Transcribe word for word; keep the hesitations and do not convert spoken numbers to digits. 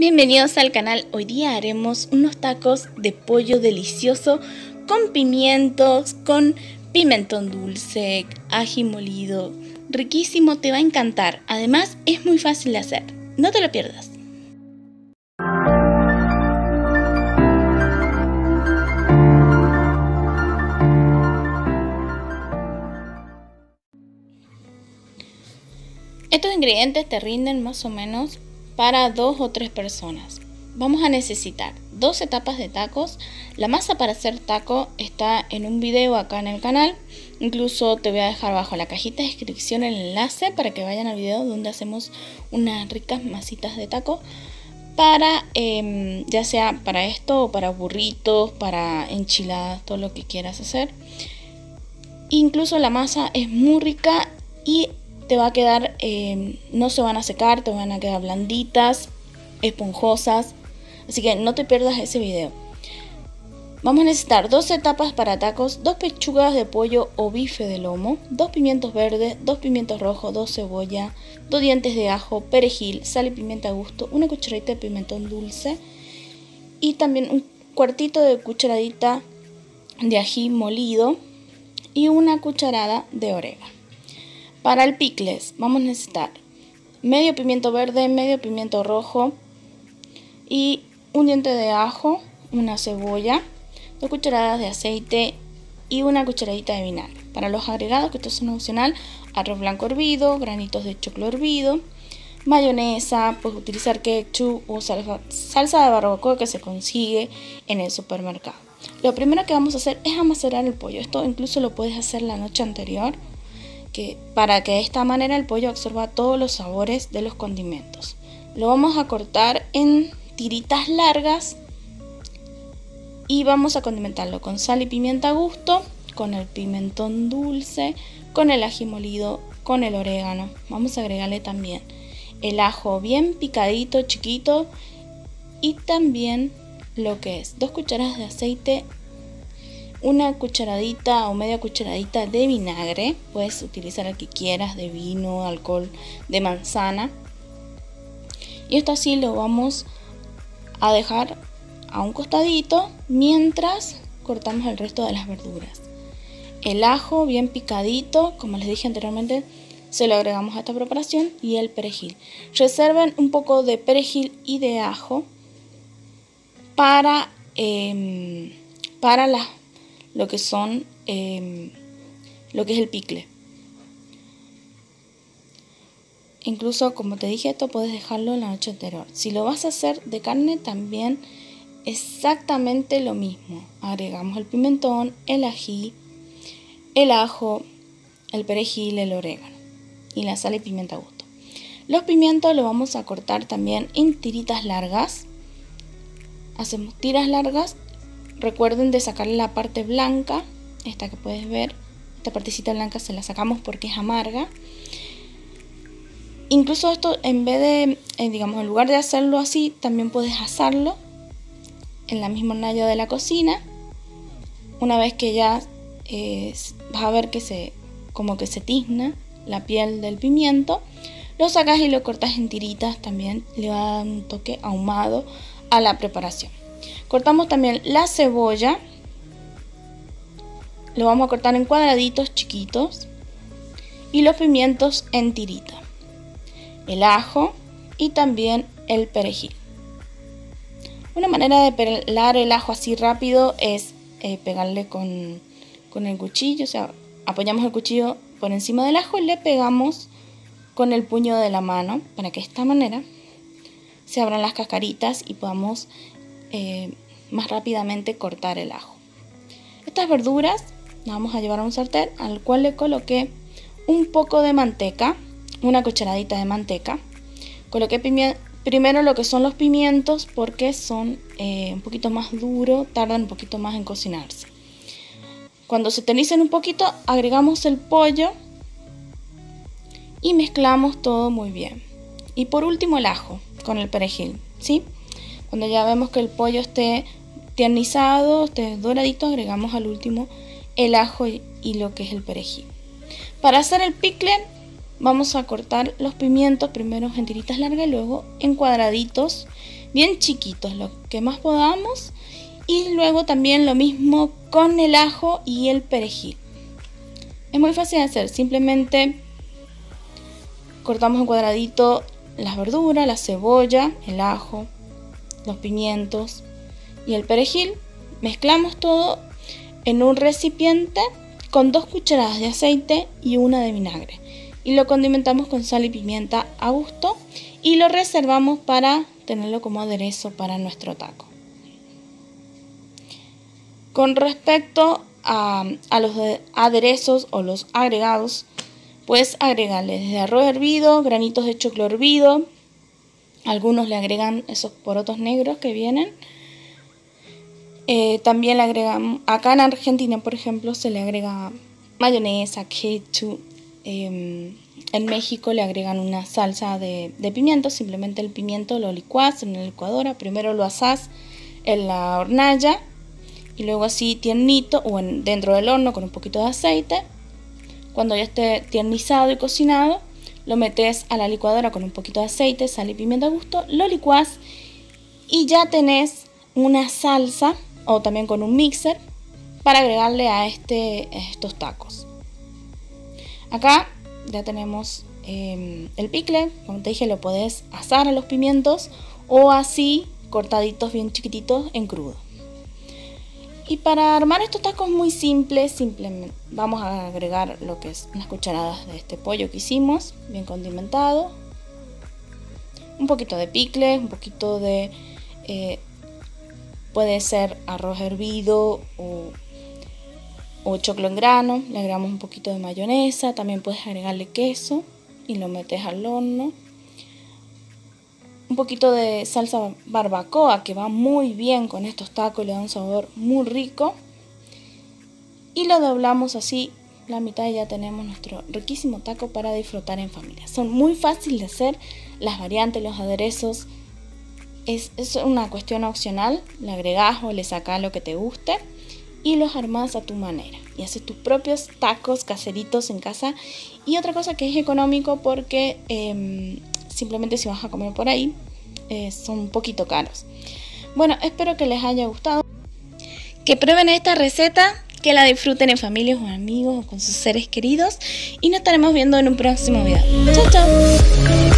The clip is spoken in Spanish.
Bienvenidos al canal. Hoy día haremos unos tacos de pollo delicioso con pimientos, con pimentón dulce, ají molido. Riquísimo, te va a encantar. Además es muy fácil de hacer. No te lo pierdas. Estos ingredientes te rinden más o menos para dos o tres personas. Vamos a necesitar doce tapas de tacos. La masa para hacer taco está en un video acá en el canal. Incluso te voy a dejar abajo en la cajita de descripción el enlace para que vayan al video donde hacemos unas ricas masitas de taco. Para, eh, ya sea para esto o para burritos, para enchiladas, todo lo que quieras hacer. Incluso la masa es muy rica y te va a quedar, eh, no se van a secar, te van a quedar blanditas, esponjosas, así que no te pierdas ese video. Vamos a necesitar doce tapas para tacos, dos pechugas de pollo o bife de lomo, dos pimientos verdes, dos pimientos rojos, dos cebollas, dos dientes de ajo, perejil, sal y pimienta a gusto, una cucharadita de pimentón dulce y también un cuartito de cucharadita de ají molido y una cucharada de orégano. Para el picles vamos a necesitar medio pimiento verde, medio pimiento rojo y un diente de ajo, una cebolla, dos cucharadas de aceite y una cucharadita de vinagre. Para los agregados, que estos son opcional, arroz blanco hervido, granitos de choclo hervido, mayonesa, puedes utilizar ketchup o salsa, salsa de barbacoa que se consigue en el supermercado. Lo primero que vamos a hacer es amacerar el pollo. Esto incluso lo puedes hacer la noche anterior, que para que de esta manera el pollo absorba todos los sabores de los condimentos. Lo vamos a cortar en tiritas largas y vamos a condimentarlo con sal y pimienta a gusto, con el pimentón dulce, con el ají molido, con el orégano. Vamos a agregarle también el ajo bien picadito, chiquito, y también lo que es dos cucharadas de aceite, una cucharadita o media cucharadita de vinagre, puedes utilizar el que quieras, de vino, alcohol de manzana. Y esto así lo vamos a dejar a un costadito mientras cortamos el resto de las verduras. El ajo bien picadito, como les dije anteriormente, se lo agregamos a esta preparación, y el perejil. Reserven un poco de perejil y de ajo para, eh, para las lo que son eh, lo que es el picle. Incluso, como te dije, esto puedes dejarlo la noche anterior. Si lo vas a hacer de carne, también exactamente lo mismo. Agregamos el pimentón, el ají, el ajo, el perejil, el orégano y la sal y pimienta a gusto. Los pimientos los vamos a cortar también en tiritas largas. Hacemos tiras largas. Recuerden de sacarle la parte blanca, esta que puedes ver, esta partecita blanca se la sacamos porque es amarga. Incluso esto, en vez de, eh, digamos, en lugar de hacerlo así, también puedes asarlo en la misma hornalla de la cocina. Una vez que ya eh, vas a ver que se, como que se tizna la piel del pimiento, lo sacas y lo cortas en tiritas, también le va a dar un toque ahumado a la preparación. Cortamos también la cebolla, lo vamos a cortar en cuadraditos chiquitos, y los pimientos en tirita, el ajo y también el perejil. Una manera de pelar el ajo así rápido es eh, pegarle con, con el cuchillo, o sea, apoyamos el cuchillo por encima del ajo y le pegamos con el puño de la mano para que de esta manera se abran las cascaritas y podamos eh, más rápidamente cortar el ajo. Estas verduras las vamos a llevar a un sartén al cual le coloqué un poco de manteca, una cucharadita de manteca. Coloqué primero lo que son los pimientos porque son eh, un poquito más duros, tardan un poquito más en cocinarse. Cuando se tenicen un poquito, agregamos el pollo y mezclamos todo muy bien. Y por último el ajo con el perejil, ¿sí? Cuando ya vemos que el pollo esté tiernizado, esté doradito, agregamos al último el ajo y, y lo que es el perejil. Para hacer el picle vamos a cortar los pimientos primero en tiritas largas y luego en cuadraditos bien chiquitos, lo que más podamos. Y luego también lo mismo con el ajo y el perejil. Es muy fácil de hacer, simplemente cortamos en cuadradito las verduras, la cebolla, el ajo, los pimientos y el perejil. Mezclamos todo en un recipiente con dos cucharadas de aceite y una de vinagre. Y lo condimentamos con sal y pimienta a gusto y lo reservamos para tenerlo como aderezo para nuestro taco. Con respecto a, a los aderezos o los agregados, puedes agregarle desde arroz hervido, granitos de choclo hervido, algunos le agregan esos porotos negros que vienen. Eh, también le agregan, acá en Argentina por ejemplo se le agrega mayonesa, ketchup. Eh, en México le agregan una salsa de, de pimiento, simplemente el pimiento lo licuás en la licuadora, primero lo asás en la hornalla y luego así tiernito o en, dentro del horno con un poquito de aceite. Cuando ya esté tiernizado y cocinado, lo metes a la licuadora con un poquito de aceite, sal y pimienta a gusto, lo licuás y ya tenés una salsa o también con un mixer para agregarle a, este, a estos tacos. Acá ya tenemos eh, el picle, como te dije, lo podés asar a los pimientos o así cortaditos bien chiquititos en crudo. Y para armar estos tacos muy simples, simplemente vamos a agregar lo que es unas cucharadas de este pollo que hicimos, bien condimentado, un poquito de picle, un poquito de, eh, puede ser arroz hervido o, o choclo en grano, le agregamos un poquito de mayonesa, también puedes agregarle queso y lo metes al horno. Un poquito de salsa barbacoa que va muy bien con estos tacos, le da un sabor muy rico. Y lo doblamos así la mitad y ya tenemos nuestro riquísimo taco para disfrutar en familia. Son muy fáciles de hacer, las variantes, los aderezos. Es, es una cuestión opcional, le agregás o le sacás lo que te guste y los armás a tu manera. Y haces tus propios tacos caseritos en casa. Y otra cosa que es económico porque... Eh, simplemente si vas a comer por ahí, eh, son un poquito caros. Bueno, espero que les haya gustado, que prueben esta receta, que la disfruten en familia o amigos o con sus seres queridos y nos estaremos viendo en un próximo video. Chao, chao.